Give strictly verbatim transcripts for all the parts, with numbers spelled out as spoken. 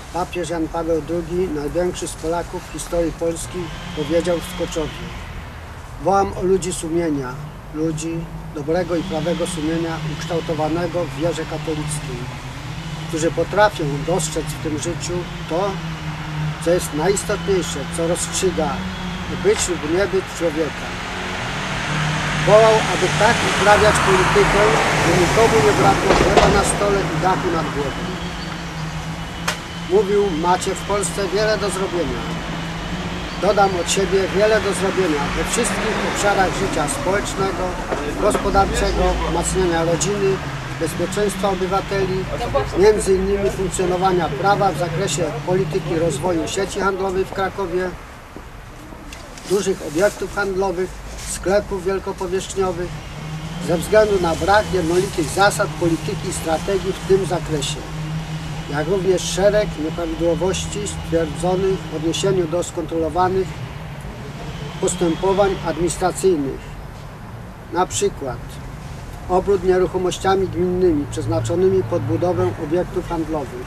papież Jan Paweł drugi, największy z Polaków w historii Polski, powiedział w Skoczowie: wołam o ludzi sumienia, ludzi dobrego i prawego sumienia, ukształtowanego w wierze katolickiej, którzy potrafią dostrzec w tym życiu to, co jest najistotniejsze, co rozstrzyga być lub nie być człowieka. Wołał, aby tak uprawiać politykę, by nikomu nie brakło chleba na stole i dachu nad głową. Mówił: macie w Polsce wiele do zrobienia. Dodam od siebie: wiele do zrobienia we wszystkich obszarach życia społecznego, gospodarczego, umacniania rodziny, bezpieczeństwa obywateli, między innymi funkcjonowania prawa w zakresie polityki rozwoju sieci handlowej w Krakowie, dużych obiektów handlowych, sklepów wielkopowierzchniowych, ze względu na brak jednolitych zasad polityki i strategii w tym zakresie, jak również szereg nieprawidłowości stwierdzonych w odniesieniu do skontrolowanych postępowań administracyjnych, na przykład obrót nieruchomościami gminnymi przeznaczonymi pod budowę obiektów handlowych,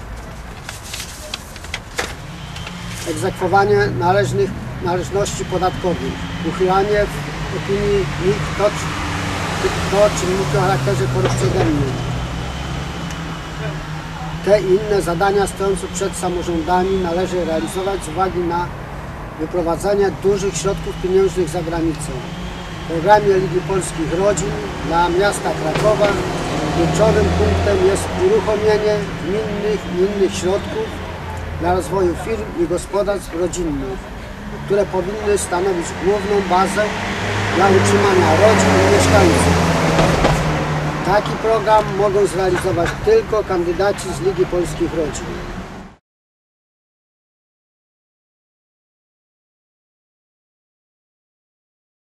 egzekwowanie należnych należności podatkowych, uchylanie w opinii N I K to, to czynniki o charakterze korupcjogennym. Te i inne zadania stojące przed samorządami należy realizować z uwagi na wyprowadzanie dużych środków pieniężnych za granicę. W programie Ligi Polskich Rodzin dla miasta Krakowa kluczowym punktem jest uruchomienie gminnych i innych środków dla rozwoju firm i gospodarstw rodzinnych, które powinny stanowić główną bazę dla utrzymania rodzin i mieszkańców. Taki program mogą zrealizować tylko kandydaci z Ligi Polskich Rodzin.